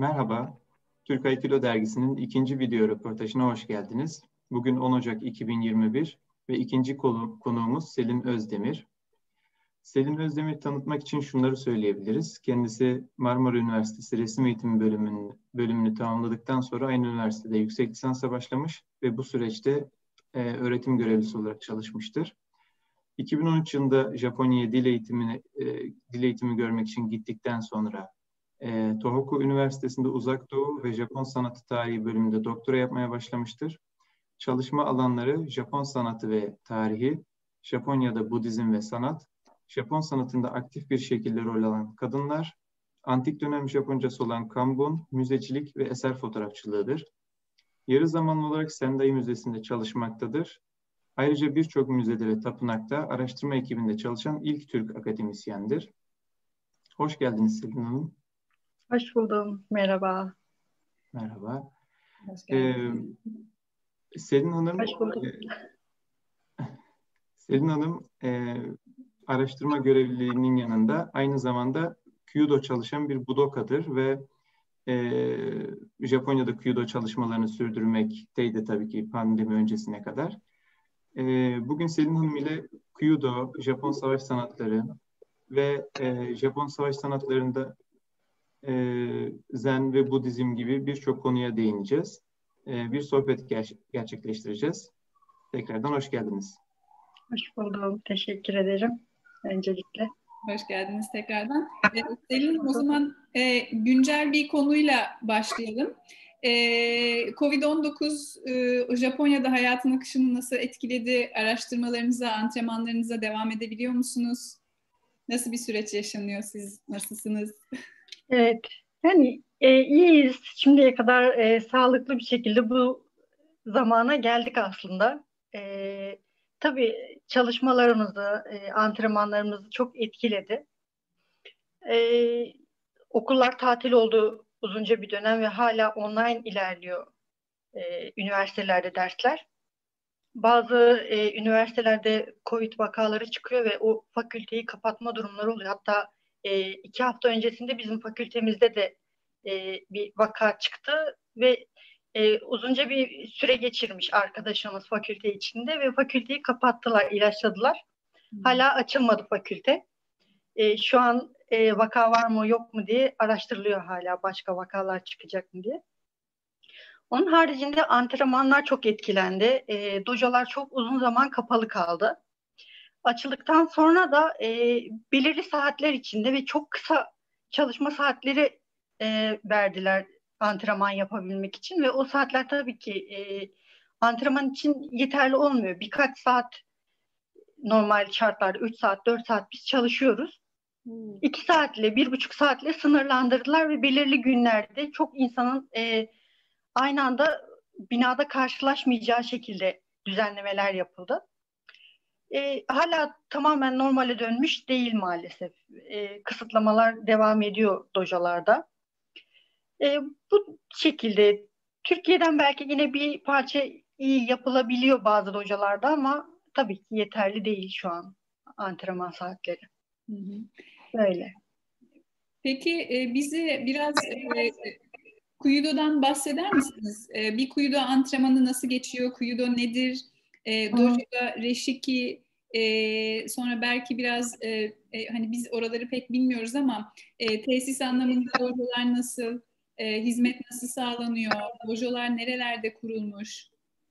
Merhaba, Türk Aikido Dergisi'nin ikinci video röportajına hoş geldiniz. Bugün 10 Ocak 2021 ve ikinci konuğumuz Selin Özdemir. Selin Özdemir'i tanıtmak için şunları söyleyebiliriz. Kendisi Marmara Üniversitesi Resim Eğitimi bölümünü tamamladıktan sonra aynı üniversitede yüksek lisansa başlamış ve bu süreçte öğretim görevlisi olarak çalışmıştır. 2013 yılında Japonya'ya dil eğitimi görmek için gittikten sonra Tohoku Üniversitesi'nde Uzak Doğu ve Japon Sanatı Tarihi bölümünde doktora yapmaya başlamıştır. Çalışma alanları Japon sanatı ve tarihi, Japonya'da Budizm ve sanat, Japon sanatında aktif bir şekilde rol alan kadınlar, antik dönem Japoncası olan Kambun, müzecilik ve eser fotoğrafçılığıdır. Yarı zamanlı olarak Sendai Müzesi'nde çalışmaktadır. Ayrıca birçok müzede ve tapınakta araştırma ekibinde çalışan ilk Türk akademisyendir. Hoş geldiniz Selin Hanım. Hoş buldum. Merhaba. Merhaba. Hoş geldin. Selin Hanım, Hoş bulduk. Selin Hanım araştırma görevliliğinin yanında aynı zamanda Kyudo çalışan bir budokadır ve Japonya'da Kyudo çalışmalarını sürdürmekteydi tabii ki pandemi öncesine kadar. Bugün Selin Hanım ile Kyudo, Japon savaş sanatları ve Japon savaş sanatlarında Zen ve Budizm gibi birçok konuya değineceğiz. Bir sohbet gerçekleştireceğiz. Tekrardan hoş geldiniz. Hoş buldum. Teşekkür ederim öncelikle. Hoş geldiniz tekrardan. Selin, o zaman güncel bir konuyla başlayalım. Covid-19 Japonya'da hayatın akışını nasıl etkiledi? Araştırmalarınıza, antrenmanlarınıza devam edebiliyor musunuz? Nasıl bir süreç yaşanıyor? Siz nasılsınız? Evet. Yani iyiyiz. Şimdiye kadar sağlıklı bir şekilde bu zamana geldik aslında. Tabii çalışmalarımızı, antrenmanlarımızı çok etkiledi. Okullar tatil oldu uzunca bir dönem ve hala online ilerliyor üniversitelerde dersler. Bazı üniversitelerde COVID vakaları çıkıyor ve o fakülteyi kapatma durumları oluyor. Hatta 2 hafta öncesinde bizim fakültemizde de bir vaka çıktı ve uzunca bir süre geçirmiş arkadaşımız fakülte içinde ve fakülteyi kapattılar, ilaçladılar. Hala açılmadı fakülte. Şu an vaka var mı yok mu diye araştırılıyor hala, başka vakalar çıkacak mı diye. Onun haricinde antrenmanlar çok etkilendi. Dojolar çok uzun zaman kapalı kaldı. Açıldıktan sonra da belirli saatler içinde ve çok kısa çalışma saatleri verdiler antrenman yapabilmek için ve o saatler tabii ki antrenman için yeterli olmuyor. Birkaç saat normal şartlarda 3 saat, 4 saat biz çalışıyoruz. 2 saatle, 1,5 saatle sınırlandırdılar ve belirli günlerde çok insanın aynı anda binada karşılaşmayacağı şekilde düzenlemeler yapıldı. Hala tamamen normale dönmüş değil maalesef. Kısıtlamalar devam ediyor dojalarda. Bu şekilde Türkiye'den belki yine bir parça iyi yapılabiliyor bazı dojalarda ama tabii ki yeterli değil şu an antrenman saatleri. Böyle. Peki bize biraz Kyudo'dan bahseder misiniz? Bir Kyudo antrenmanı nasıl geçiyor? Kyudo nedir? Dojo'da Reishiki, sonra belki biraz hani biz oraları pek bilmiyoruz ama tesis anlamında dojolar nasıl? Hizmet nasıl sağlanıyor? Dojolar nerelerde kurulmuş?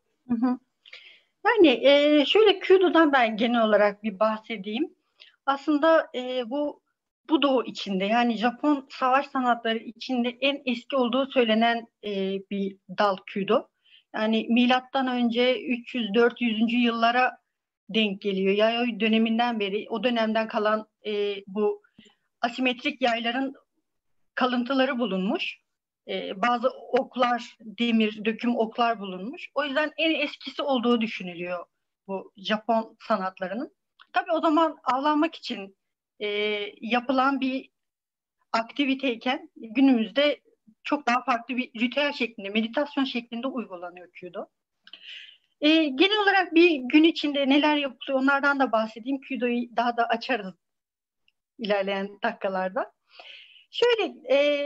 Yani şöyle Kyudo'dan ben genel olarak bir bahsedeyim. Aslında bu Budo içinde, yani Japon savaş sanatları içinde en eski olduğu söylenen bir dal Kyudo. Yani milattan önce 300-400. yıllara denk geliyor. Yayoi döneminden beri, o dönemden kalan bu asimetrik yayların kalıntıları bulunmuş. Bazı oklar, demir, döküm oklar bulunmuş. O yüzden en eskisi olduğu düşünülüyor bu Japon sanatlarının. Tabii o zaman avlanmak için yapılan bir aktiviteyken günümüzde çok daha farklı bir ritüel şeklinde, meditasyon şeklinde uygulanıyor Kyudo. Genel olarak bir gün içinde neler yapılıyor onlardan da bahsedeyim. Kyudo'yu daha da açarız ilerleyen dakikalarda. Şöyle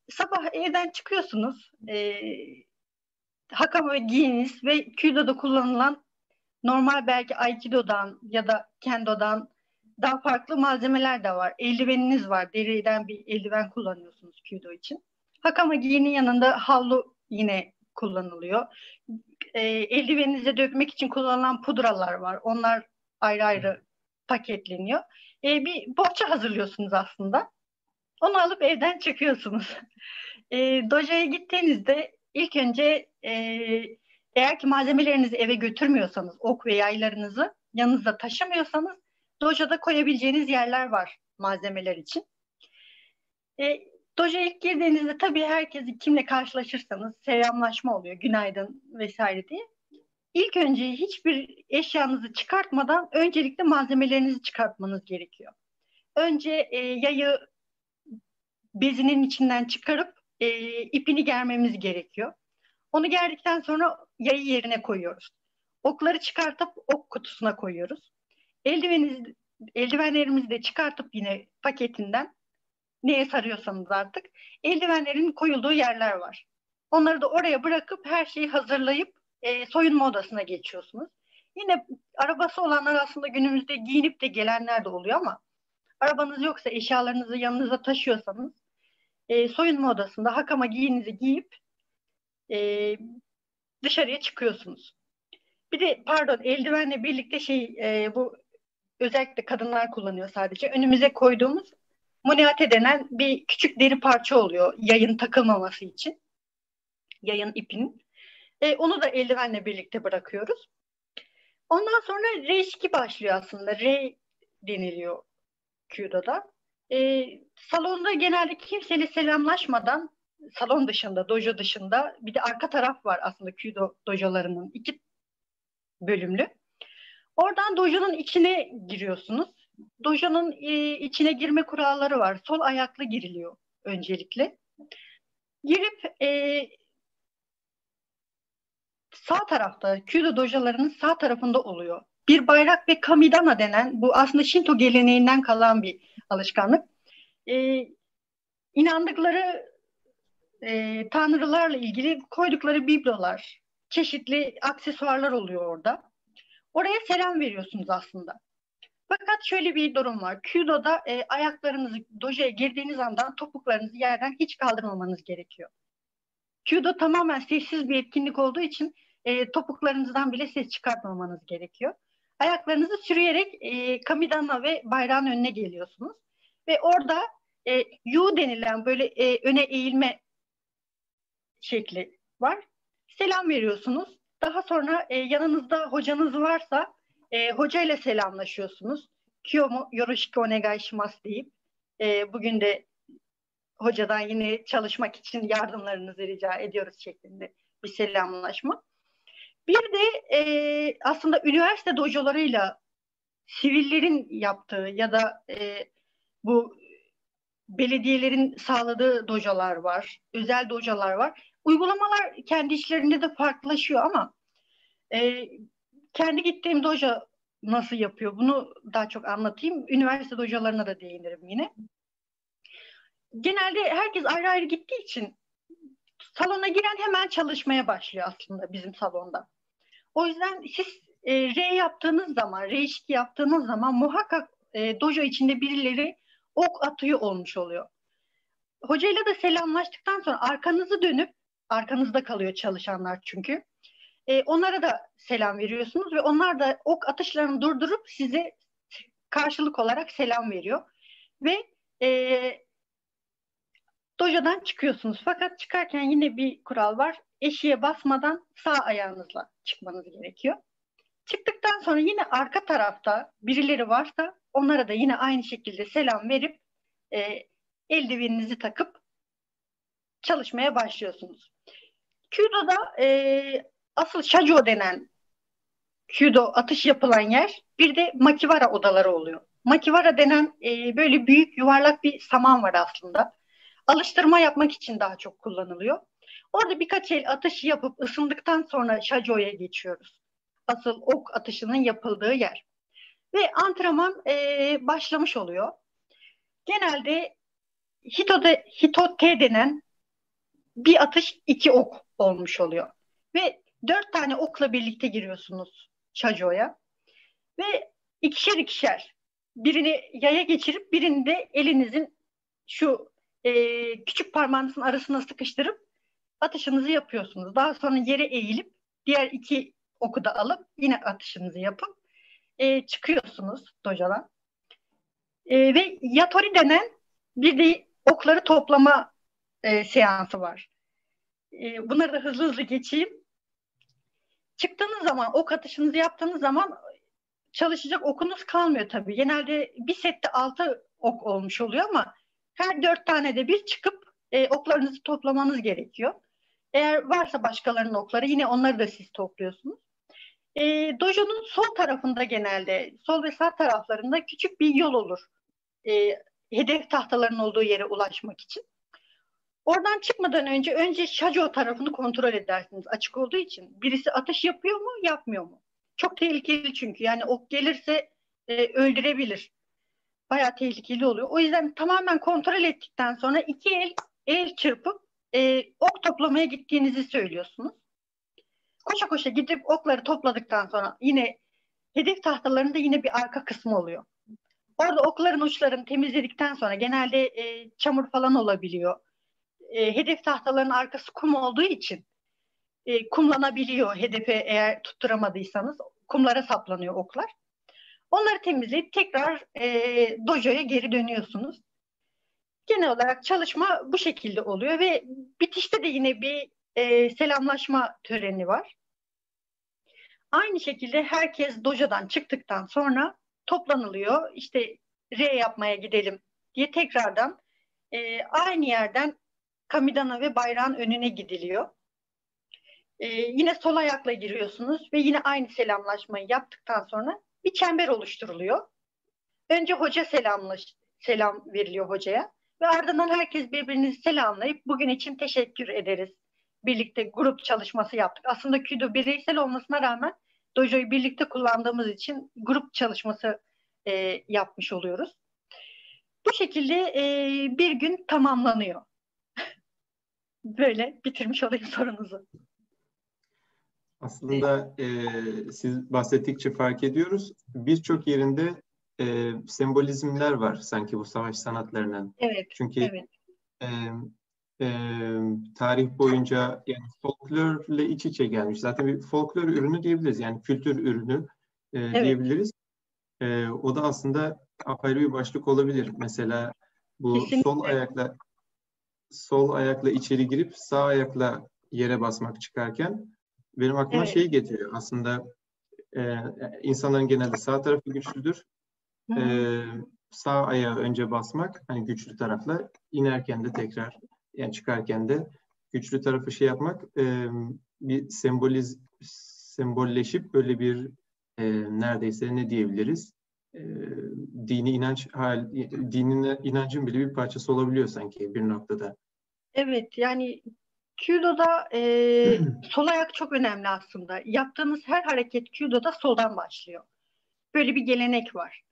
sabah evden çıkıyorsunuz. Hakama giyiniz ve Kyudo'da kullanılan normal belki Aikido'dan ya da Kendo'dan daha farklı malzemeler de var. Eldiveniniz var. Deriden bir eldiven kullanıyorsunuz Kyudo için. Hakama giyinin yanında havlu yine kullanılıyor. Eldiveninize dökmek için kullanılan pudralar var. Onlar ayrı ayrı paketleniyor. Bir bohça hazırlıyorsunuz aslında. Onu alıp evden çıkıyorsunuz. Dojo'ya gittiğinizde ilk önce eğer ki malzemelerinizi eve götürmüyorsanız, ok ve yaylarınızı yanınızda taşımıyorsanız dojo'da koyabileceğiniz yerler var malzemeler için. Dojo'ya ilk girdiğinizde tabii herkesi kimle karşılaşırsanız selamlaşma oluyor, günaydın vesaire diye. İlk önce hiçbir eşyanızı çıkartmadan öncelikle malzemelerinizi çıkartmanız gerekiyor. Önce yayı bezinin içinden çıkarıp ipini germemiz gerekiyor. Onu gerdikten sonra yayı yerine koyuyoruz. Okları çıkartıp ok kutusuna koyuyoruz. Eldivenlerimizi de çıkartıp yine paketinden neye sarıyorsanız artık eldivenlerin koyulduğu yerler var. Onları da oraya bırakıp her şeyi hazırlayıp soyunma odasına geçiyorsunuz. Yine arabası olanlar aslında günümüzde giyinip de gelenler de oluyor ama arabanız yoksa eşyalarınızı yanınıza taşıyorsanız soyunma odasında hakama giyinizi giyip dışarıya çıkıyorsunuz. Bir de eldivenle birlikte bu özellikle kadınlar kullanıyor sadece. Önümüze koyduğumuz muniate denen bir küçük deri parça oluyor yayın takılmaması için. Yayın ipinin. Onu da eldivenle birlikte bırakıyoruz. Ondan sonra reishiki başlıyor aslında. Rei deniliyor Kyudo'da. Salonda genelde kimseyle selamlaşmadan salon dışında, dojo dışında bir de arka taraf var aslında Kyudo dojolarının 2 bölümlü. Oradan dojonun içine giriyorsunuz. Dojonun içine girme kuralları var. Sol ayaklı giriliyor öncelikle. Girip sağ tarafta, Kyudo dojolarının sağ tarafında oluyor. Bir bayrak ve kamidana denen, bu aslında Shinto geleneğinden kalan bir alışkanlık. İnandıkları tanrılarla ilgili koydukları biblolar, çeşitli aksesuarlar oluyor orada. Oraya selam veriyorsunuz aslında. Fakat şöyle bir durum var. Kyudo'da ayaklarınızı dojo'ya girdiğiniz andan topuklarınızı yerden hiç kaldırmamanız gerekiyor. Kyudo tamamen sessiz bir etkinlik olduğu için topuklarınızdan bile ses çıkartmamanız gerekiyor. Ayaklarınızı sürüyerek kamidana ve bayrağın önüne geliyorsunuz. Ve orada yu denilen böyle öne eğilme şekli var. Selam veriyorsunuz. Daha sonra yanınızda hocanız varsa hocayla selamlaşıyorsunuz. Kiyomo yoroshiku onegai shimasu deyip bugün de hocadan yine çalışmak için yardımlarınızı rica ediyoruz şeklinde bir selamlaşma. Bir de aslında üniversite dojolarıyla sivillerin yaptığı ya da bu belediyelerin sağladığı dojolar var, özel dojolar var. Uygulamalar kendi işlerinde de farklılaşıyor ama kendi gittiğim dojo nasıl yapıyor? Bunu daha çok anlatayım. Üniversite dojolarına da değinirim yine. Genelde herkes ayrı ayrı gittiği için salona giren hemen çalışmaya başlıyor aslında bizim salonda. O yüzden siz reishiki yaptığınız zaman muhakkak dojo içinde birileri ok atıyor olmuş oluyor. Hocayla da selamlaştıktan sonra arkanızı dönüp, arkanızda kalıyor çalışanlar çünkü. Onlara da selam veriyorsunuz ve onlar da ok atışlarını durdurup size karşılık olarak selam veriyor. Ve dojo'dan çıkıyorsunuz. Fakat çıkarken yine bir kural var. Eşiğe basmadan sağ ayağınızla çıkmanız gerekiyor. Çıktıktan sonra yine arka tarafta birileri varsa onlara da yine aynı şekilde selam verip eldiveninizi takıp çalışmaya başlıyorsunuz. Kyudo'da asıl shajo denen Kyudo atış yapılan yer bir de makiwara odaları oluyor. Makiwara denen böyle büyük yuvarlak bir saman var aslında. Alıştırma yapmak için daha çok kullanılıyor. Orada birkaç el atış yapıp ısındıktan sonra shajo'ya geçiyoruz. Asıl ok atışının yapıldığı yer. Ve antrenman başlamış oluyor. Genelde hitote denen bir atış 2 ok olmuş oluyor. Ve 4 tane okla birlikte giriyorsunuz şacoya. Ve ikişer ikişer birini yaya geçirip birini de elinizin şu küçük parmağınızın arasına sıkıştırıp atışınızı yapıyorsunuz. Daha sonra yere eğilip diğer 2 oku da alıp yine atışınızı yapıp çıkıyorsunuz dojadan. Ve yatori denen bir de okları toplama seansı var. Bunları da hızlı hızlı geçeyim. Çıktığınız zaman, ok atışınızı yaptığınız zaman çalışacak okunuz kalmıyor tabii. Genelde bir sette 6 ok olmuş oluyor ama her 4 tane de bir çıkıp oklarınızı toplamanız gerekiyor. Eğer varsa başkalarının okları yine onları da siz topluyorsunuz. Dojo'nun sol tarafında genelde, sol ve sağ taraflarında küçük bir yol olur. Hedef tahtalarının olduğu yere ulaşmak için. Oradan çıkmadan önce şajo tarafını kontrol edersiniz açık olduğu için. Birisi atış yapıyor mu, yapmıyor mu? Çok tehlikeli çünkü. Yani ok gelirse öldürebilir. Bayağı tehlikeli oluyor. O yüzden tamamen kontrol ettikten sonra 2 el çırpıp ok toplamaya gittiğinizi söylüyorsunuz. Koşa koşa gidip okları topladıktan sonra yine hedef tahtalarında yine bir arka kısmı oluyor. Orada okların uçlarını temizledikten sonra genelde çamur falan olabiliyor. Hedef tahtalarının arkası kum olduğu için kumlanabiliyor. Hedefe eğer tutturamadıysanız kumlara saplanıyor oklar. Onları temizleyip tekrar dojoya geri dönüyorsunuz. Genel olarak çalışma bu şekilde oluyor ve bitişte de yine bir selamlaşma töreni var. Aynı şekilde herkes dojodan çıktıktan sonra toplanılıyor. İşte R yapmaya gidelim diye tekrardan aynı yerden kamidana ve bayrağın önüne gidiliyor. Yine sol ayakla giriyorsunuz ve yine aynı selamlaşmayı yaptıktan sonra bir çember oluşturuluyor. Önce hoca selam veriliyor hocaya ve ardından herkes birbirini selamlayıp bugün için teşekkür ederiz. Birlikte grup çalışması yaptık. Aslında Kyudo bireysel olmasına rağmen dojoyu birlikte kullandığımız için grup çalışması yapmış oluyoruz. Bu şekilde bir gün tamamlanıyor. Böyle bitirmiş olayım sorunuzu. Aslında siz bahsettikçe fark ediyoruz. Birçok yerinde sembolizmler var sanki bu savaş sanatlarının. Evet. Çünkü evet. Tarih boyunca yani folklorla iç içe gelmiş. Zaten bir folklor ürünü diyebiliriz. Yani kültür ürünü Evet. diyebiliriz. O da aslında apayrı bir başlık olabilir. Mesela bu Kesinlikle. sol ayakla içeri girip sağ ayakla yere basmak çıkarken benim aklıma Evet. şeyi getiriyor. Aslında insanların genelde sağ tarafı güçlüdür. Sağ ayağı önce basmak, hani güçlü tarafla, inerken de tekrar, yani çıkarken de güçlü tarafı şey yapmak, bir sembolleşip böyle bir neredeyse ne diyebiliriz? Dini inancın bile bir parçası olabiliyor sanki bir noktada. Evet, yani Kyudo'da sol ayak çok önemli aslında. Yaptığınız her hareket Kyudo'da soldan başlıyor. Böyle bir gelenek var.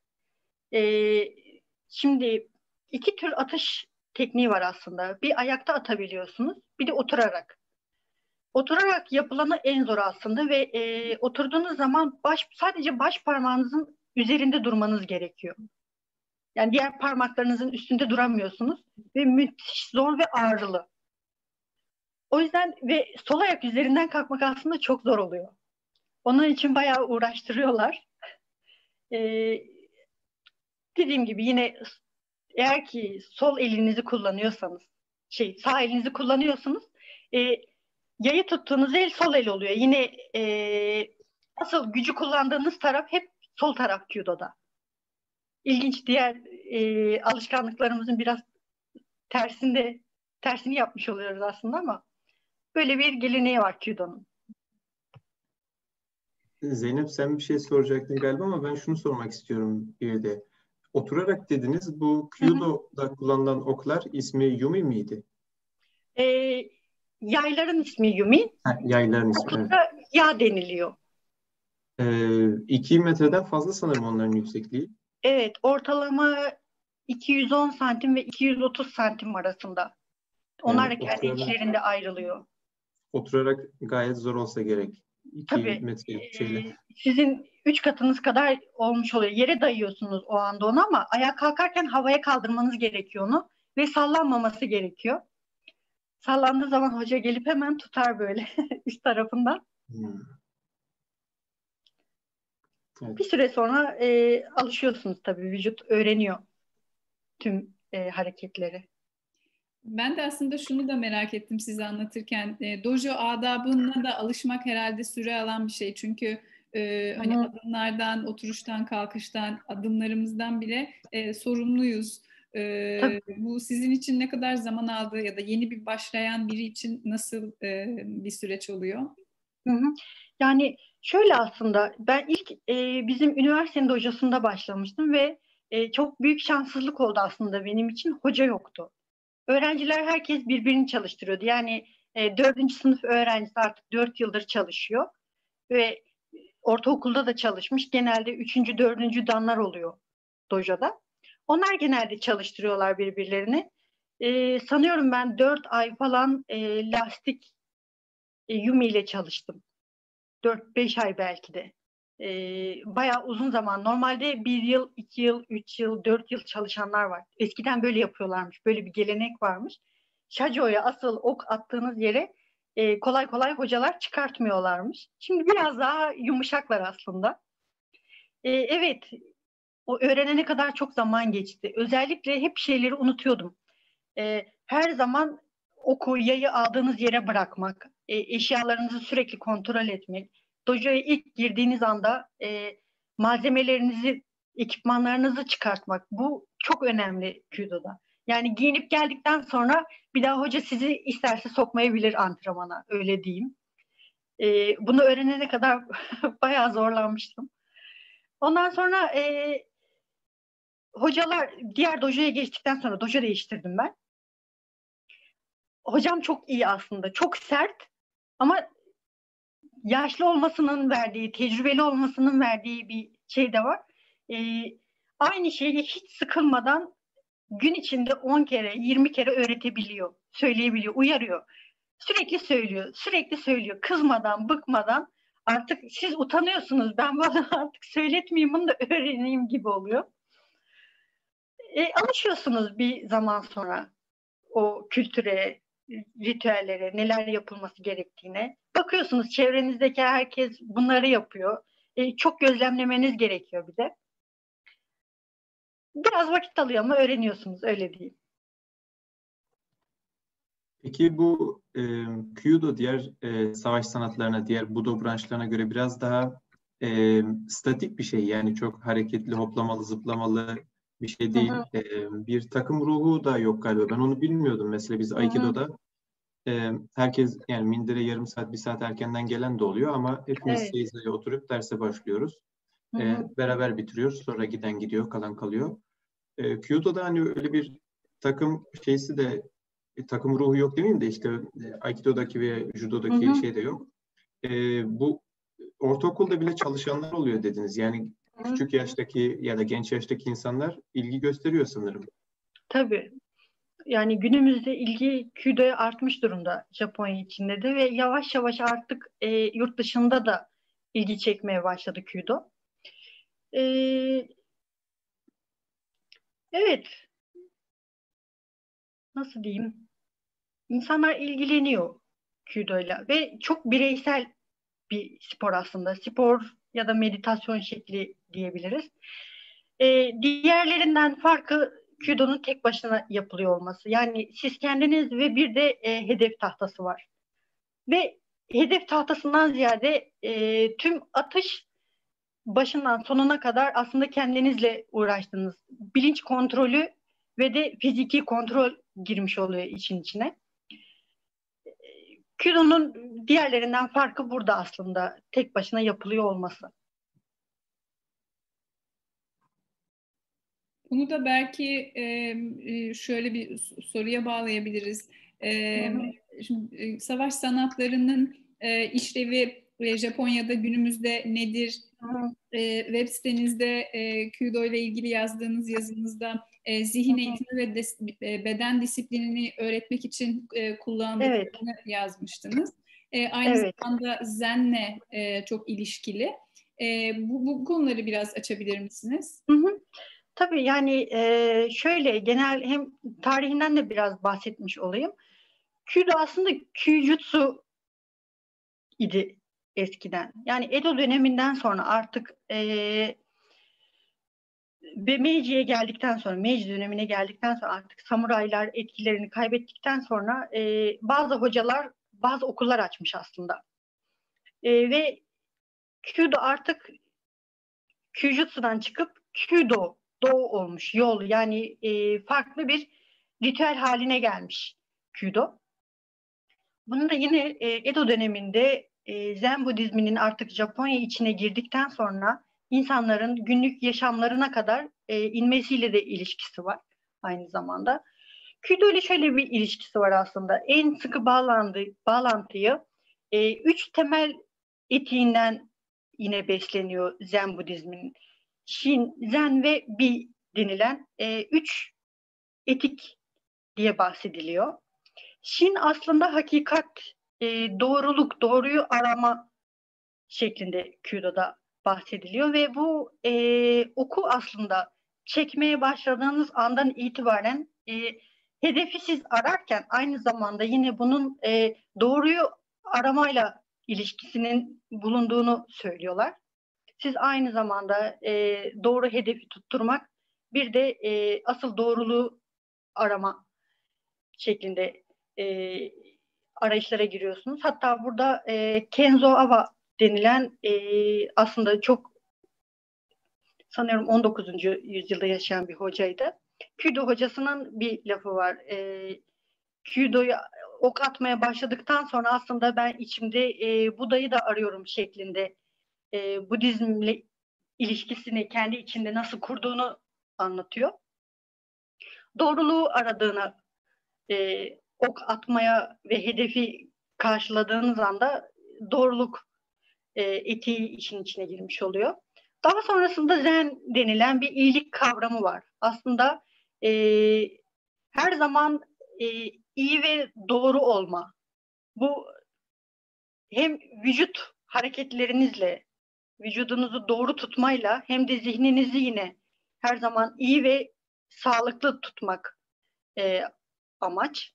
Şimdi 2 tür atış tekniği var aslında. Bir ayakta atabiliyorsunuz, bir de oturarak. Oturarak yapılanı en zor aslında ve oturduğunuz zaman sadece baş parmağınızın üzerinde durmanız gerekiyor. Yani diğer parmaklarınızın üstünde duramıyorsunuz ve müthiş zor ve ağrılı. O yüzden ve sol ayak üzerinden kalkmak aslında çok zor oluyor. Onun için bayağı uğraştırıyorlar. Dediğim gibi yine eğer ki sol elinizi kullanıyorsanız, sağ elinizi kullanıyorsanız yayı tuttuğunuz el sol el oluyor. Yine asıl gücü kullandığınız taraf hep sol taraf Kyudo'da. İlginç, diğer alışkanlıklarımızın biraz tersini yapmış oluyoruz aslında ama böyle bir geleneği var Kyudo'nun. Zeynep, sen bir şey soracaktın galiba ama ben şunu sormak istiyorum bir de. Oturarak dediniz, bu Kyudo'da kullanılan oklar ismi Yumi miydi? Yayların ismi Yumi. Yayların ismi, evet. Oklara ya deniliyor. 2 metreden fazla sanırım onların yüksekliği. Evet, ortalama 210 santim ve 230 santim arasında. Onlar Yani da kendi içlerinde ayrılıyor. Oturarak gayet zor olsa gerek. 2 Tabii metre şeyle. sizin 3 katınız kadar olmuş oluyor. Yere dayıyorsunuz o anda onu ama ayağa kalkarken havaya kaldırmanız gerekiyor onu ve sallanmaması gerekiyor. Sallandığı zaman hoca gelip hemen tutar böyle üst tarafından. Evet. Bir süre sonra alışıyorsunuz tabii. Vücut öğreniyor tüm hareketleri. Ben de aslında şunu da merak ettim size anlatırken. Dojo adabına da alışmak herhalde süre alan bir şey. Çünkü hani adımlardan, oturuştan, kalkıştan, adımlarımızdan bile sorumluyuz. Bu sizin için ne kadar zaman aldı ya da yeni bir başlayan biri için nasıl bir süreç oluyor? Hı hı. Yani şöyle aslında ben ilk bizim üniversitenin dojosunda başlamıştım ve çok büyük şanssızlık oldu aslında benim için. Hoca yoktu. Öğrenciler herkes birbirini çalıştırıyordu. Yani 4. sınıf öğrencisi artık 4 yıldır çalışıyor ve ortaokulda da çalışmış. Genelde 3. 4. danlar oluyor dojoda. Onlar genelde çalıştırıyorlar birbirlerini. Sanıyorum ben 4 ay falan lastik Yumi ile çalıştım. 4-5 ay belki de. Bayağı uzun zaman. Normalde 1 yıl, 2 yıl, 3 yıl, 4 yıl çalışanlar var. Eskiden böyle yapıyorlarmış. Böyle bir gelenek varmış. Shajo'ya asıl ok attığınız yere kolay kolay hocalar çıkartmıyorlarmış. Şimdi biraz daha yumuşaklar aslında. Evet, o öğrenene kadar çok zaman geçti. Özellikle hep şeyleri unutuyordum. Her zaman oku, yayı aldığınız yere bırakmak, eşyalarınızı sürekli kontrol etmek, dojoya ilk girdiğiniz anda malzemelerinizi, ekipmanlarınızı çıkartmak. Bu çok önemli Kyudo'da. Yani giyinip geldikten sonra bir daha hoca sizi isterse sokmayabilir antrenmana, öyle diyeyim. Bunu öğrenene kadar bayağı zorlanmıştım. Ondan sonra hocalar diğer dojoya geçtikten sonra dojo değiştirdim ben. Hocam çok iyi aslında. Çok sert ama yaşlı olmasının verdiği, tecrübeli olmasının verdiği bir şey de var. Aynı şeyi hiç sıkılmadan gün içinde 10 kere, 20 kere öğretebiliyor, söyleyebiliyor, uyarıyor. Sürekli söylüyor, sürekli söylüyor. Kızmadan, bıkmadan. Artık siz utanıyorsunuz. Ben bana artık söyletmeyeyim bunu da öğreneyim gibi oluyor. Alışıyorsunuz bir zaman sonra o kültüre, ritüellere, neler yapılması gerektiğine. Bakıyorsunuz çevrenizdeki herkes bunları yapıyor. Çok gözlemlemeniz gerekiyor bir de. Biraz vakit alıyor ama öğreniyorsunuz, öyle diyeyim. Peki bu Kyudo diğer savaş sanatlarına, diğer Budo branşlarına göre biraz daha statik bir şey. Yani çok hareketli, hoplamalı, zıplamalı bir şey değil. Hı hı. Bir takım ruhu da yok galiba. Ben onu bilmiyordum. Mesela biz Hı hı. Aikido'da herkes yani mindere yarım saat, 1 saat erkenden gelen de oluyor ama hepimiz Evet. seyizlere oturup derse başlıyoruz. Hı hı. Beraber bitiriyoruz. Sonra giden gidiyor, kalan kalıyor. Kyudo'da hani öyle bir takım şeysi de takım ruhu yok demeyeyim de işte Aikido'daki ve Hı Judo'daki hı. şey de yok. Bu ortaokulda bile çalışanlar oluyor dediniz. Yani Hı hı. küçük yaştaki ya da genç yaştaki insanlar ilgi gösteriyor sanırım. Tabii. Yani günümüzde ilgi Kyudo'ya artmış durumda Japonya içinde de ve yavaş yavaş artık yurt dışında da ilgi çekmeye başladı Kyudo. E, evet, nasıl diyeyim? İnsanlar ilgileniyor Kyudo'yla ve çok bireysel bir spor aslında. Spor ya da meditasyon şekli diyebiliriz. Diğerlerinden farkı Kyudo'nun tek başına yapılıyor olması. Yani siz kendiniz ve bir de hedef tahtası var. Ve hedef tahtasından ziyade tüm atış başından sonuna kadar aslında kendinizle uğraştınız. Bilinç kontrolü ve de fiziki kontrol girmiş oluyor için içine. Küro'nun diğerlerinden farkı burada aslında tek başına yapılıyor olması. Bunu da belki şöyle bir soruya bağlayabiliriz. Hı hı. Şimdi, savaş sanatlarının işlevi Japonya'da günümüzde nedir? Web sitenizde Kyudo ile ilgili yazdığınız yazınızda zihin eğitimi ve beden disiplinini öğretmek için kullandıklarını yazmıştınız. Aynı zamanda Zen'le çok ilişkili. Bu konuları biraz açabilir misiniz? Tabii yani şöyle genel hem tarihinden de biraz bahsetmiş olayım. Kyudo aslında Kyujutsu idi eskiden. Yani Edo döneminden sonra artık Meiji dönemine geldikten sonra artık samuraylar etkilerini kaybettikten sonra bazı hocalar bazı okullar açmış aslında. Ve Kyudo artık Kyujutsu'dan çıkıp Kyudo olmuş yol, yani farklı bir ritüel haline gelmiş Kyudo. Bunu da yine Edo döneminde Zen Budizminin artık Japonya içine girdikten sonra insanların günlük yaşamlarına kadar inmesiyle de ilişkisi var aynı zamanda. Kyudo ile şöyle bir ilişkisi var aslında. En sıkı bağlantıyı 3 temel etiğinden yine besleniyor Zen Budizminin. Shin, Zen ve Bi denilen 3 etik diye bahsediliyor. Shin aslında hakikat, doğruluk, doğruyu arama şeklinde Kyudo'da bahsediliyor ve bu oku aslında çekmeye başladığınız andan itibaren hedefi siz ararken aynı zamanda yine bunun doğruyu aramayla ilişkisinin bulunduğunu söylüyorlar. Siz aynı zamanda doğru hedefi tutturmak, bir de asıl doğruluğu arama şeklinde arayışlara giriyorsunuz. Hatta burada Kenzo Awa denilen aslında çok sanıyorum 19. yüzyılda yaşayan bir hocaydı. Kyudo hocasının bir lafı var. Kyudo'ya ok atmaya başladıktan sonra aslında ben içimde Buda'yı da arıyorum şeklinde Budizmle ilişkisini kendi içinde nasıl kurduğunu anlatıyor. Doğruluğu aradığını, ok atmaya ve hedefi karşıladığınız anda doğruluk etiği işin içine girmiş oluyor. Daha sonrasında Zen denilen bir iyilik kavramı var. Aslında her zaman iyi ve doğru olma. Bu hem vücut hareketlerinizle, vücudunuzu doğru tutmayla hem de zihninizi yine her zaman iyi ve sağlıklı tutmak amaç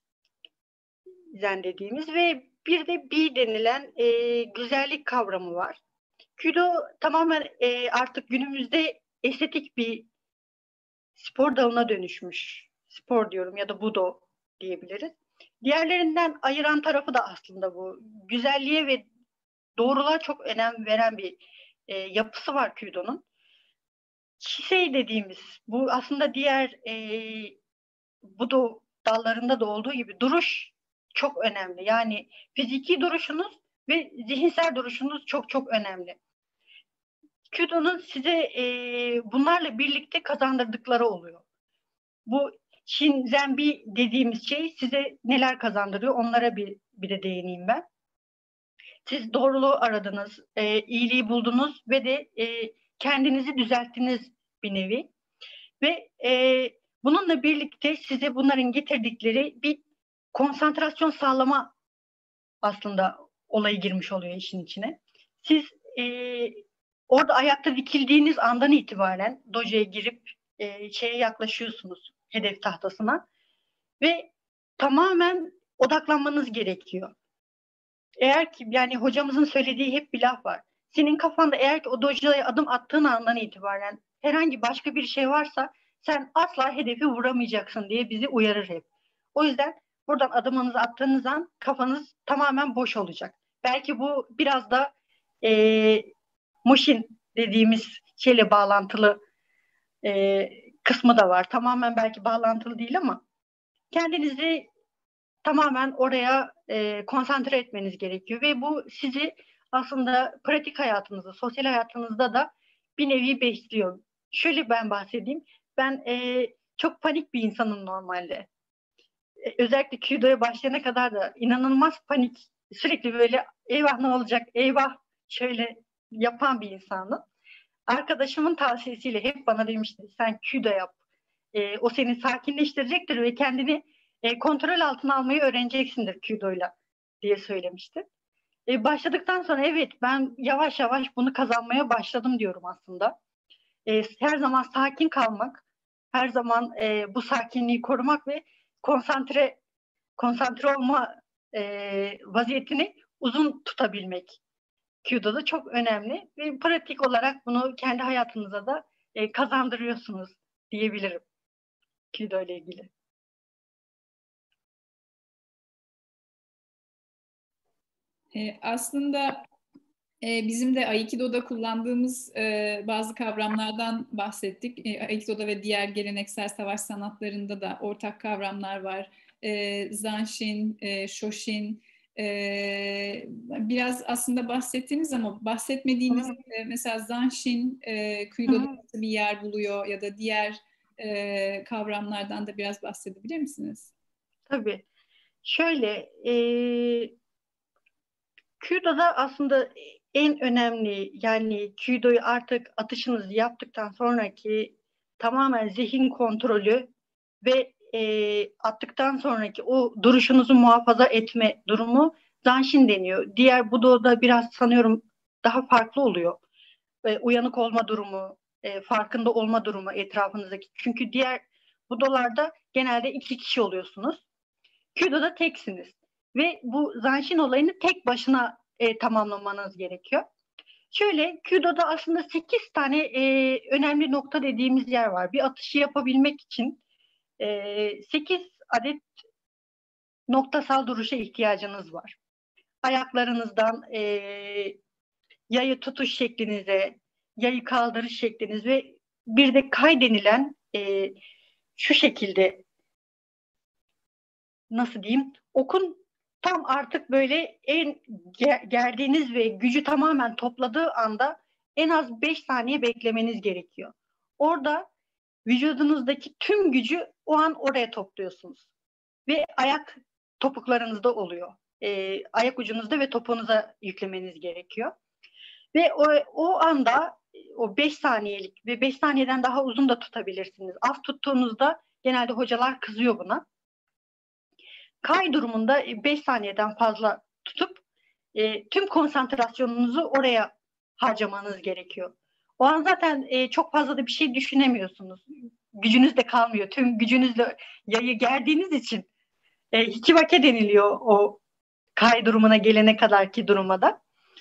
Zen dediğimiz. Ve bir de Bi denilen güzellik kavramı var. Kyudo tamamen artık günümüzde estetik bir spor dalına dönüşmüş. Spor diyorum ya da Budo diyebiliriz. Diğerlerinden ayıran tarafı da aslında bu. Güzelliğe ve doğruluğa çok önem veren bir yapısı var Kyudo'nun. Shisei dediğimiz, bu aslında diğer Budo dallarında da olduğu gibi duruş çok önemli. Yani fiziki duruşunuz ve zihinsel duruşunuz çok çok önemli. Kyudo'nun size bunlarla birlikte kazandırdıkları oluyor. Bu Shinzen-bi dediğimiz şey size neler kazandırıyor, onlara bir de değineyim ben. Siz doğruluğu aradınız, iyiliği buldunuz ve de kendinizi düzelttiniz bir nevi. Ve bununla birlikte size bunların getirdikleri bir konsantrasyon sağlama aslında olayı girmiş oluyor işin içine. Siz orada ayakta dikildiğiniz andan itibaren dojo'ya girip şeye yaklaşıyorsunuz, hedef tahtasına ve tamamen odaklanmanız gerekiyor. Eğer ki yani hocamızın söylediği hep bir laf var. Senin kafanda eğer ki o dojo'ya adım attığın andan itibaren herhangi başka bir şey varsa sen asla hedefi vuramayacaksın diye bizi uyarır hep. O yüzden buradan adımınızı attığınız an kafanız tamamen boş olacak. Belki bu biraz da Mushin dediğimiz şeyle bağlantılı kısmı da var. Tamamen belki bağlantılı değil ama kendinizi tamamen oraya konsantre etmeniz gerekiyor ve bu sizi aslında pratik hayatınızda, sosyal hayatınızda da bir nevi besliyor. Şöyle ben bahsedeyim. Ben çok panik bir insanım normalde. Özellikle Kyudo'ya başlayana kadar da inanılmaz panik. Sürekli böyle eyvah ne olacak, eyvah şöyle yapan bir insanım. Arkadaşımın tavsiyesiyle hep bana demişti, sen Küdo yap. O seni sakinleştirecektir ve kendini kontrol altına almayı öğreneceksindir Küdo'yla diye söylemişti. Başladıktan sonra evet, ben yavaş yavaş bunu kazanmaya başladım diyorum aslında. Her zaman sakin kalmak, her zaman bu sakinliği korumak ve konsantre olma vaziyetini uzun tutabilmek Kyudo'da çok önemli ve pratik olarak bunu kendi hayatınıza da kazandırıyorsunuz diyebilirim Kyudo ile ilgili. Aslında bizim de Aikido'da kullandığımız bazı kavramlardan bahsettik. Aikido'da ve diğer geleneksel savaş sanatlarında da ortak kavramlar var. Zanshin, Shoshin, biraz aslında bahsettiğiniz ama bahsetmediğiniz mesela Zanshin, Kyudo'da nasıl bir yer buluyor ya da diğer kavramlardan da biraz bahsedebilir misiniz? Tabii. Şöyle, Kyudo'da aslında en önemli, yani Kyudo'yu artık atışınızı yaptıktan sonraki tamamen zihin kontrolü ve attıktan sonraki o duruşunuzu muhafaza etme durumu Zanshin deniyor. Diğer Budo'da biraz sanıyorum daha farklı oluyor. Uyanık olma durumu, farkında olma durumu etrafınızdaki. Çünkü diğer Budo'larda genelde 2 kişi oluyorsunuz. Kyudo'da teksiniz. Ve bu Zanshin olayını tek başına tamamlamanız gerekiyor. Şöyle, Kyudo'da aslında 8 tane önemli nokta dediğimiz yer var. Bir atışı yapabilmek için 8 adet noktasal duruşa ihtiyacınız var. Ayaklarınızdan yayı tutuş şeklinize, yayı kaldırış şekliniz ve bir de kay denilen şu şekilde, nasıl diyeyim, okun tam artık böyle en gerdiğiniz ve gücü tamamen topladığı anda en az 5 saniye beklemeniz gerekiyor. Orada vücudunuzdaki tüm gücü o an oraya topluyorsunuz. Ve ayak topuklarınızda oluyor. Ayak ucunuzda ve topuğunuza yüklemeniz gerekiyor. Ve o anda o 5 saniyelik ve 5 saniyeden daha uzun da tutabilirsiniz. Az tuttuğunuzda genelde hocalar kızıyor buna. Kay durumunda 5 saniyeden fazla tutup tüm konsantrasyonunuzu oraya harcamanız gerekiyor. O an zaten çok fazla da bir şey düşünemiyorsunuz. Gücünüz de kalmıyor. Tüm gücünüzle yayı gerdiğiniz için hikivake deniliyor o kay durumuna gelene kadarki duruma da.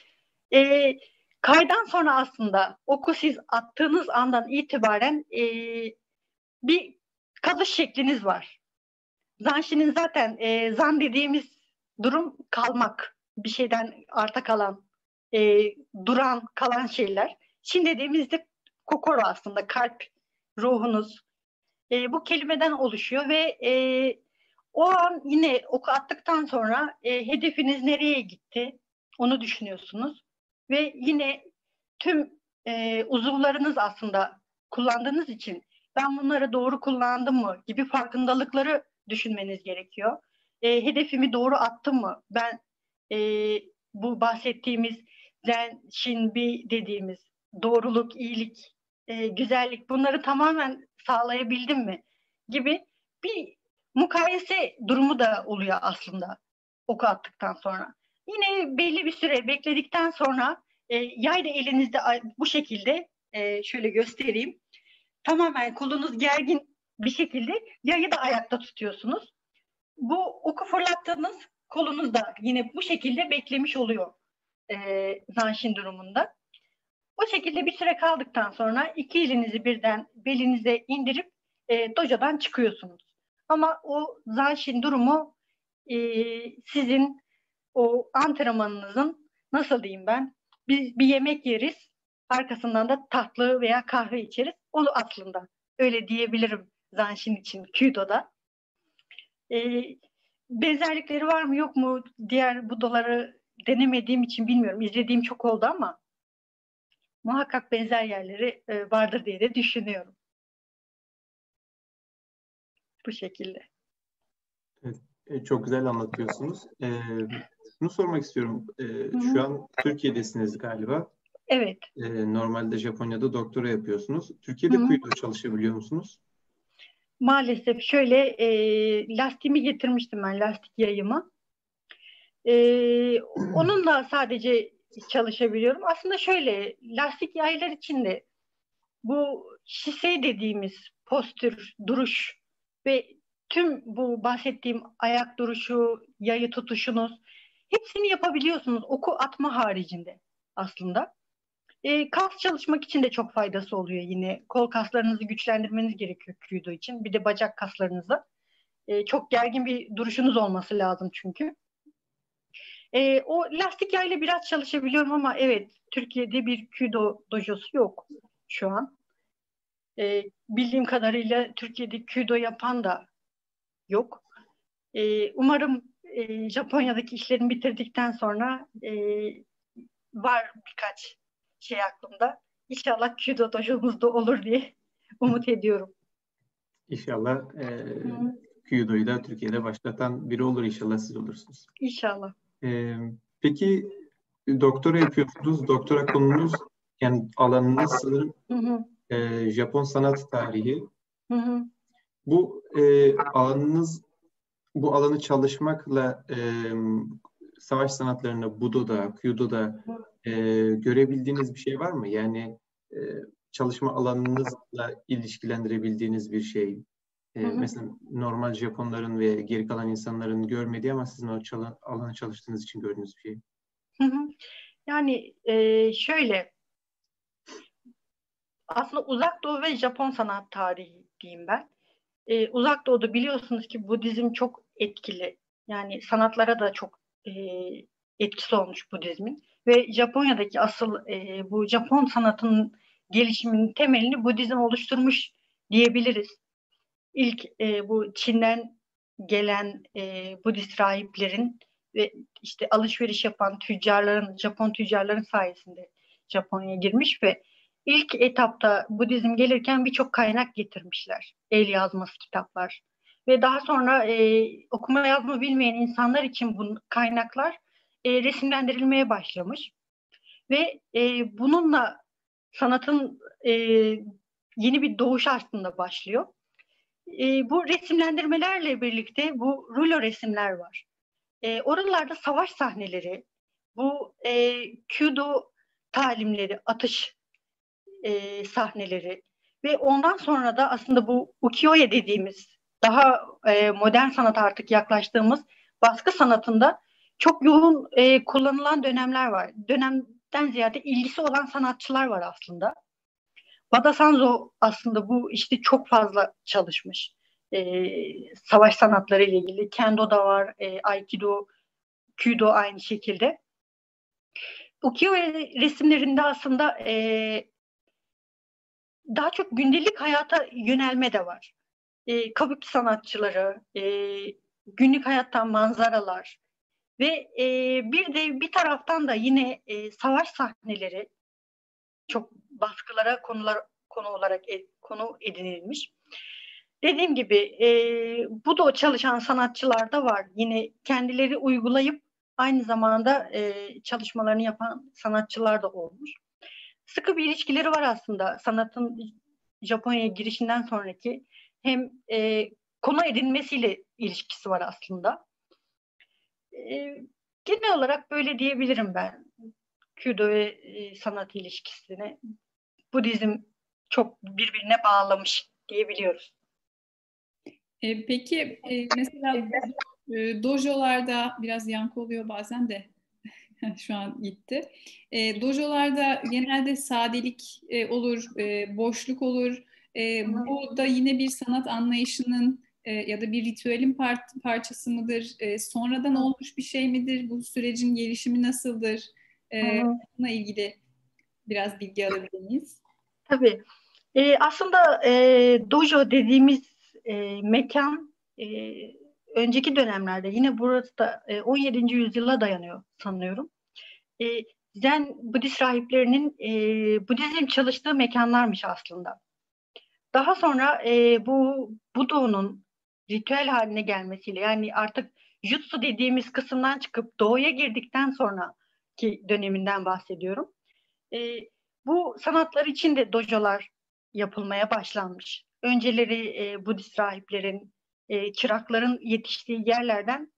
Kaydan sonra aslında oku siz attığınız andan itibaren bir kalış şekliniz var. Zanshin'in zaten zan dediğimiz durum kalmak. Bir şeyden arta kalan, duran kalan şeyler. Shin dediğimizde kokoro aslında kalp, ruhunuz. Bu kelimeden oluşuyor ve o an yine oku attıktan sonra hedefiniz nereye gitti onu düşünüyorsunuz. Ve yine tüm uzuvlarınız aslında kullandığınız için ben bunları doğru kullandım mı gibi farkındalıkları düşünmeniz gerekiyor. Hedefimi doğru attım mı? Ben bu bahsettiğimiz Zen, Shinbi dediğimiz doğruluk, iyilik, güzellik bunları tamamen sağlayabildim mi? Gibi bir mukayese durumu da oluyor aslında oku attıktan sonra. Yine belli bir süre bekledikten sonra yay da elinizde bu şekilde şöyle göstereyim. Tamamen kolunuz gergin bir şekilde yayı da ayakta tutuyorsunuz. Bu oku fırlattığınız kolunuz da yine bu şekilde beklemiş oluyor Zanshin durumunda. O şekilde bir süre kaldıktan sonra 2 elinizi birden belinize indirip dojodan çıkıyorsunuz. Ama o Zanshin durumu sizin o antrenmanınızın, nasıl diyeyim ben, biz bir yemek yeriz, arkasından da tatlı veya kahve içeriz. Onu aslında öyle diyebilirim Zanshin için Kyudo'da. Benzerlikleri var mı yok mu? Diğer budoları denemediğim için bilmiyorum. İzlediğim çok oldu ama muhakkak benzer yerleri vardır diye de düşünüyorum. Bu şekilde. Evet, çok güzel anlatıyorsunuz. Şunu sormak istiyorum. Şu an Türkiye'desiniz galiba. Evet. Normalde Japonya'da doktora yapıyorsunuz. Türkiye'de Kyudo çalışabiliyor musunuz? Maalesef şöyle lastiğimi getirmiştim ben, lastik yayımı. Onunla sadece çalışabiliyorum. Aslında şöyle, lastik yaylar için de bu şise dediğimiz postür, duruş ve tüm bu bahsettiğim ayak duruşu, yayı tutuşunuz hepsini yapabiliyorsunuz oku atma haricinde aslında. Kas çalışmak için de çok faydası oluyor yine. Kol kaslarınızı güçlendirmeniz gerekiyor Kyudo için. Bir de bacak kaslarınızı. Çok gergin bir duruşunuz olması lazım çünkü. O lastik yayla biraz çalışabiliyorum ama evet, Türkiye'de bir Kyudo dojosu yok şu an. Bildiğim kadarıyla Türkiye'de Kyudo yapan da yok. Umarım Japonya'daki işlerimi bitirdikten sonra var birkaç şey aklımda. İnşallah Kyudo dojomuz da olur diye umut ediyorum. İnşallah Kyudo'yu da Türkiye'de başlatan biri olur. İnşallah siz olursunuz. İnşallah. Peki doktora yapıyorsunuz. Doktora konunuz, yani alanınız sanırım Japon sanat tarihi. Bu alanınız, bu alanı çalışmakla savaş sanatlarında, Budo'da, Kyudo'da görebildiğiniz bir şey var mı? Yani çalışma alanınızla ilişkilendirebildiğiniz bir şey. Mesela normal Japonların ve geri kalan insanların görmediği ama sizin o alanı çalıştığınız için gördüğünüz bir şey. Yani şöyle, aslında Uzak Doğu ve Japon sanat tarihi diyeyim ben. Uzak Doğu'da biliyorsunuz ki Budizm çok etkili. Yani sanatlara da çok etkisi olmuş Budizmin. Ve Japonya'daki asıl bu Japon sanatının gelişiminin temelini Budizm oluşturmuş diyebiliriz. İlk bu Çin'den gelen Budist rahiplerin ve işte alışveriş yapan tüccarların, Japon tüccarların sayesinde Japonya'ya girmiş ve ilk etapta Budizm gelirken birçok kaynak getirmişler. El yazması kitaplar. Ve daha sonra okuma yazma bilmeyen insanlar için bu kaynaklar resimlendirilmeye başlamış. Ve bununla sanatın yeni bir doğuş aslında başlıyor. Bu resimlendirmelerle birlikte bu rulo resimler var. Oralarda savaş sahneleri, bu Kyudo talimleri, atış sahneleri ve ondan sonra da aslında bu ukiyo-e dediğimiz daha modern sanata artık yaklaştığımız baskı sanatında çok yoğun kullanılan dönemler var. Dönemden ziyade ilgisi olan sanatçılar var aslında. Wada Sanzo aslında bu işte çok fazla çalışmış. Savaş sanatları ile ilgili. Kendo da var, Aikido, Kyudo aynı şekilde. Ukiyo-e resimlerinde aslında daha çok gündelik hayata yönelme de var. Kabuki sanatçıları, günlük hayattan manzaralar ve bir de bir taraftan da yine savaş sahneleri çok baskılara konu olarak konu edinilmiş. Dediğim gibi bu da çalışan sanatçılar da var. Yine kendileri uygulayıp aynı zamanda çalışmalarını yapan sanatçılar da olmuş. Sıkı bir ilişkileri var aslında sanatın Japonya'ya girişinden sonraki, hem konu edinmesiyle ilişkisi var aslında. Genel olarak böyle diyebilirim ben Kyudo ve sanat ilişkisini. Budizm çok birbirine bağlamış diyebiliyoruz. Peki mesela dojolarda biraz yankı oluyor bazen de şu an gitti. Dojolarda genelde sadelik olur, boşluk olur. Bu da yine bir sanat anlayışının ya da bir ritüelin parçası mıdır? Sonradan olmuş bir şey midir? Bu sürecin gelişimi nasıldır? Bununla ilgili biraz bilgi alabilir miyiz? Tabii. Aslında dojo dediğimiz mekan önceki dönemlerde, yine burası da 17. yüzyıla dayanıyor sanıyorum. Zen Budist rahiplerinin Budizm çalıştığı mekanlarmış aslında. Daha sonra bu Budo'nun ritüel haline gelmesiyle, yani artık jutsu dediğimiz kısımdan çıkıp doğuya girdikten sonraki döneminden bahsediyorum. Bu sanatlar için de dojolar yapılmaya başlanmış. Önceleri Budist rahiplerin, çırakların yetiştiği yerlerden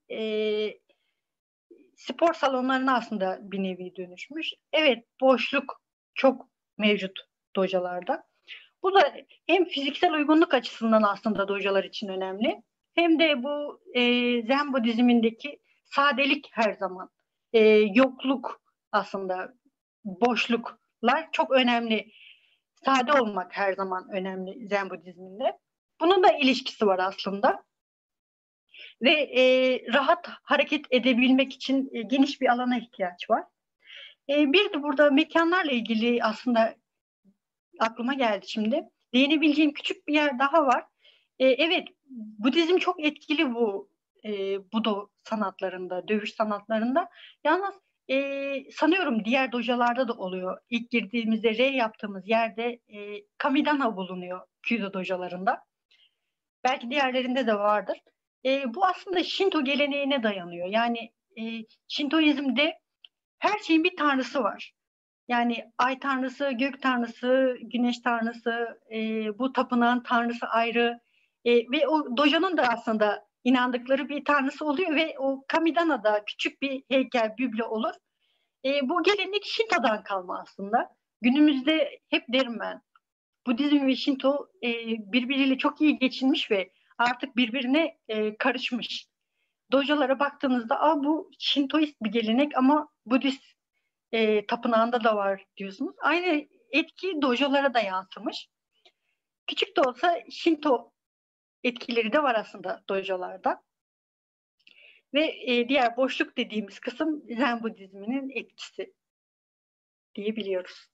spor salonlarına aslında bir nevi dönüşmüş. Evet, boşluk çok mevcut dojolarda. Bu da hem fiziksel uygunluk açısından aslında dojolar için önemli, hem de bu Zen Budizmindeki sadelik her zaman, yokluk aslında, boşluklar çok önemli. Sade olmak her zaman önemli Zen Budizminde. Bunun da ilişkisi var aslında. Ve rahat hareket edebilmek için geniş bir alana ihtiyaç var. Bir de burada mekanlarla ilgili aslında aklıma geldi şimdi. Değinebileceğim küçük bir yer daha var. Evet, Budizm çok etkili bu Budo sanatlarında, dövüş sanatlarında. Yalnız sanıyorum diğer dojalarda da oluyor. İlk girdiğimizde yaptığımız yerde Kamidana bulunuyor Kyudo dojalarında. Belki diğerlerinde de vardır. Bu aslında Şinto geleneğine dayanıyor. Yani Şintoizm'de her şeyin bir tanrısı var. Yani ay tanrısı, gök tanrısı, güneş tanrısı, bu tapınağın tanrısı ayrı. Ve o dojanın da aslında inandıkları bir tanrısı oluyor ve o Kamidana'da küçük bir heykel, biblo olur. Bu gelenek Şinto'dan kalma aslında. Günümüzde hep derim ben, Budizm ve Şinto birbiriyle çok iyi geçinmiş ve artık birbirine karışmış. Dojolara baktığınızda bu Şintoist bir gelenek ama Budist tapınağında da var diyorsunuz. Aynı etki dojolara da yansımış. Küçük de olsa Şinto etkileri de var aslında dojolarda. Ve diğer boşluk dediğimiz kısım Zen Budizminin etkisi diyebiliyoruz.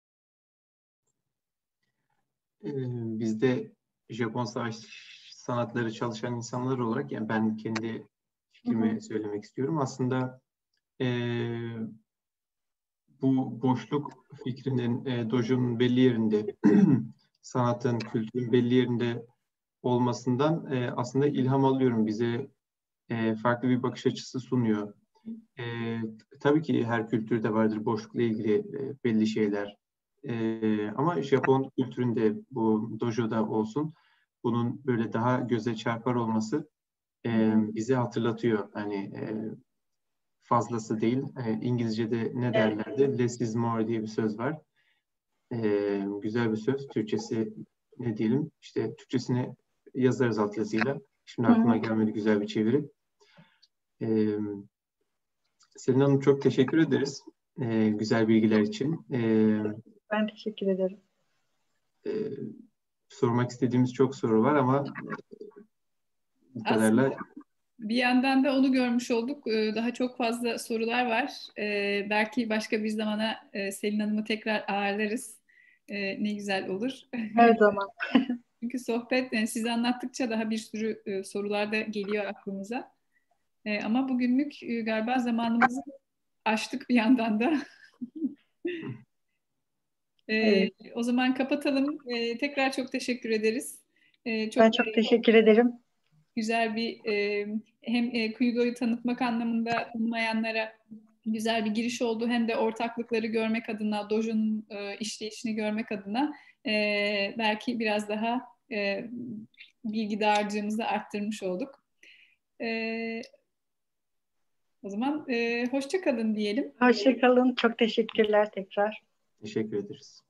Biz de Japon savaş sanatları çalışan insanlar olarak, yani ben kendi fikrimi söylemek istiyorum. Aslında bu boşluk fikrinin dojo'nun belli yerinde, sanatın, kültürün belli yerinde olmasından aslında ilham alıyorum. Bize farklı bir bakış açısı sunuyor. Tabii ki her kültürde vardır boşlukla ilgili belli şeyler. Ama Japon kültüründe bu dojo'da olsun, bunun böyle daha göze çarpar olması bize hatırlatıyor. Hani fazlası değil. İngilizce'de ne derlerdi? Less is more diye bir söz var. Güzel bir söz. Türkçesi ne diyelim? İşte Türkçesini yazarız altyazıyla. Şimdi aklıma gelmedi güzel bir çeviri. Selin Hanım, çok teşekkür ederiz güzel bilgiler için. Ben teşekkür ederim. Sormak istediğimiz çok soru var ama bu kadarla... Bir yandan da onu görmüş olduk. Daha çok fazla sorular var. Belki başka bir zamana Selin Hanım'ı tekrar ağırlarız. Ne güzel olur. Her zaman. Çünkü sohbet, siz anlattıkça daha bir sürü sorular da geliyor aklımıza. Ama bugünlük galiba zamanımızı aştık bir yandan da. Evet. O zaman kapatalım. Tekrar çok teşekkür ederiz. Ben çok teşekkür ederim. Güzel bir hem Kyudo'yu tanıtmak anlamında tanımayanlara güzel bir giriş oldu. Hem de ortaklıkları görmek adına, dojo'nun işleyişini görmek adına belki biraz daha bilgi dağarcığımızı arttırmış olduk. O zaman hoşça kalın diyelim. Hoşça kalın. Çok teşekkürler tekrar. Teşekkür ederiz.